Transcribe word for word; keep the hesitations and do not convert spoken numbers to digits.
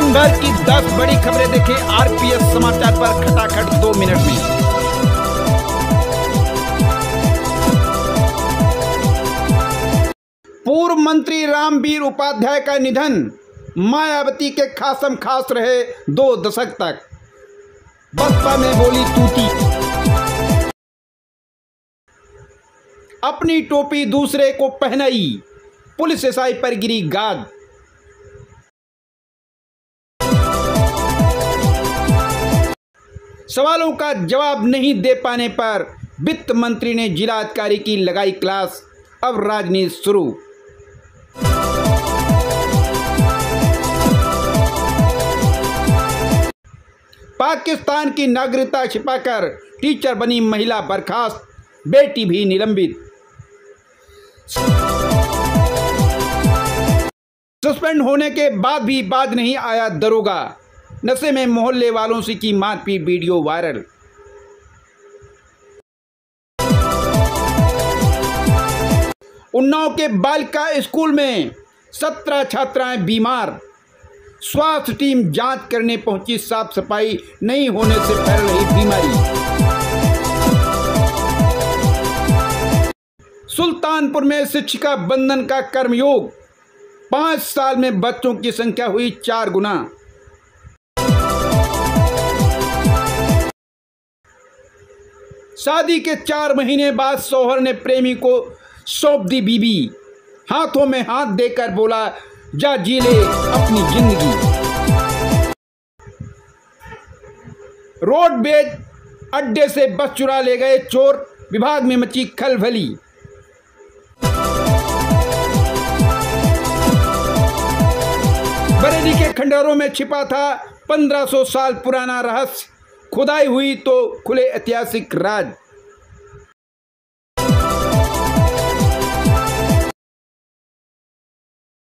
दिन भर की दस बड़ी खबरें देखें आरपीएस समाचार पर खटाखट दो मिनट में। पूर्व मंत्री रामवीर उपाध्याय का निधन, मायावती के खासम खास रहे दो दशक तक। बसपा में बोली तूती, अपनी टोपी दूसरे को पहनाई, पुलिस एसआई पर गिरी गाज। सवालों का जवाब नहीं दे पाने पर वित्त मंत्री ने जिला अधिकारी की लगाई क्लास, अब राजनीति शुरू। पाकिस्तान की नागरिकता छिपाकर टीचर बनी महिला बर्खास्त, बेटी भी निलंबित। सस्पेंड होने के बाद भी बाज नहीं आया दरोगा, नशे में मोहल्ले वालों से की मारपीट वीडियो वायरल। उन्नाव के बालिका स्कूल में सत्रह छात्राएं बीमार, स्वास्थ्य टीम जांच करने पहुंची, साफ सफाई नहीं होने से फैल रही बीमारी। सुल्तानपुर में शिक्षिका बंधन का कर्मयोग, पांच साल में बच्चों की संख्या हुई चार गुना। शादी के चार महीने बाद शौहर ने प्रेमी को सौंप दी बीबी, हाथों में हाथ देकर बोला जा जी ले अपनी जिंदगी। रोडवेज अड्डे से बस चुरा ले गए चोर, विभाग में मची खलबली। बरेली के खंडहरों में छिपा था पंद्रह सौ साल पुराना रहस्य, खुदाई हुई तो खुले ऐतिहासिक राज।